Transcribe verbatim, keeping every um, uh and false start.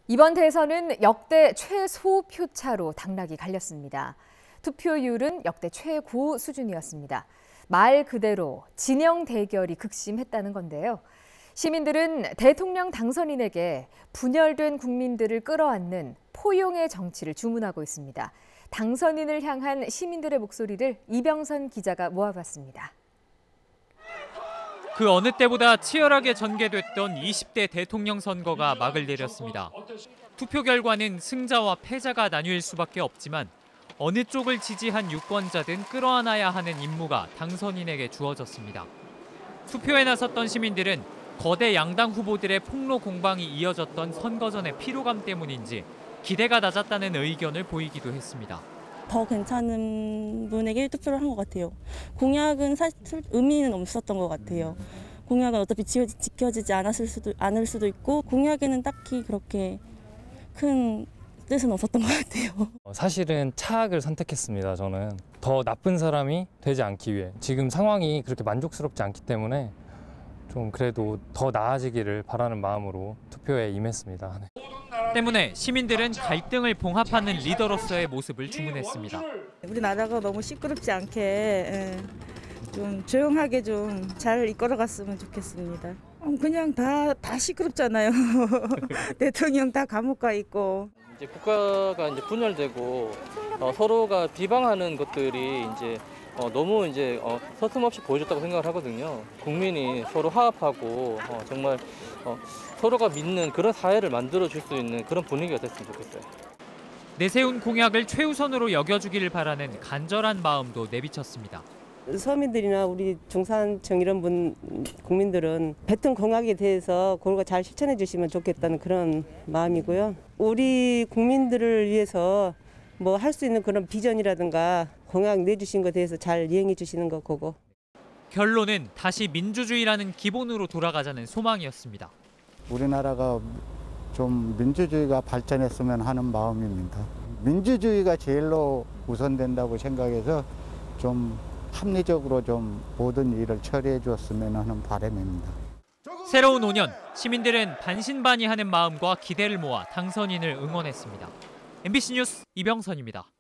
이번 대선은 역대 최소 표차로 당락이 갈렸습니다. 투표율은 역대 최고 수준이었습니다. 말 그대로 진영 대결이 극심했다는 건데요. 시민들은 대통령 당선인에게 분열된 국민들을 끌어안는 포용의 정치를 주문하고 있습니다. 당선인을 향한 시민들의 목소리를 이병선 기자가 모아봤습니다. 그 어느 때보다 치열하게 전개됐던 이십 대 대통령 선거가 막을 내렸습니다. 투표 결과는 승자와 패자가 나뉠 수밖에 없지만 어느 쪽을 지지한 유권자든 끌어안아야 하는 임무가 당선인에게 주어졌습니다. 투표에 나섰던 시민들은 거대 양당 후보들의 폭로 공방이 이어졌던 선거 전의 피로감 때문인지 기대가 낮았다는 의견을 보이기도 했습니다. 더 괜찮은 분에게 투표를 한 것 같아요. 공약은 사실 의미는 없었던 것 같아요. 공약은 어차피 지켜지지 않았을 수도, 않을 수도 있고 공약에는 딱히 그렇게 큰 뜻은 없었던 것 같아요. 사실은 차악을 선택했습니다. 저는 더 나쁜 사람이 되지 않기 위해. 지금 상황이 그렇게 만족스럽지 않기 때문에 좀 그래도 더 나아지기를 바라는 마음으로 투표에 임했습니다. 네. 때문에 시민들은 갈등을 봉합하는 리더로서의 모습을 주문했습니다. 우리나라가 너무 시끄럽지 않게 좀 조용하게 좀 잘 이끌어갔으면 좋겠습니다. 그냥 다, 다 시끄럽잖아요. 대통령 다 감옥 가 있고. 이제 국가가 이제 분열되고 어, 서로가 비방하는 것들이 이제 어, 너무 이제 어, 서슴없이 보여줬다고 생각을 하거든요. 국민이 서로 화합하고 어, 정말 어, 서로가 믿는 그런 사회를 만들어줄 수 있는 그런 분위기가 됐으면 좋겠어요. 내세운 공약을 최우선으로 여겨주기를 바라는 간절한 마음도 내비쳤습니다. 서민들이나 우리 중산층 이런 분 국민들은 뱉은 공약에 대해서 그걸 잘 실천해 주시면 좋겠다는 그런 마음이고요. 우리 국민들을 위해서 뭐 할 수 있는 그런 비전이라든가 공약 내주신 것에 대해서 잘 이행해 주시는 거 보고. 결론은 다시 민주주의라는 기본으로 돌아가자는 소망이었습니다. 우리나라가 좀 민주주의가 발전했으면 하는 마음입니다. 민주주의가 제일로 우선된다고 생각해서 좀 합리적으로 좀 모든 일을 처리해 줬으면 하는 바람입니다. 새로운 오 년, 시민들은 반신반의하는 마음과 기대를 모아 당선인을 응원했습니다. 엠비씨 뉴스 이병선입니다.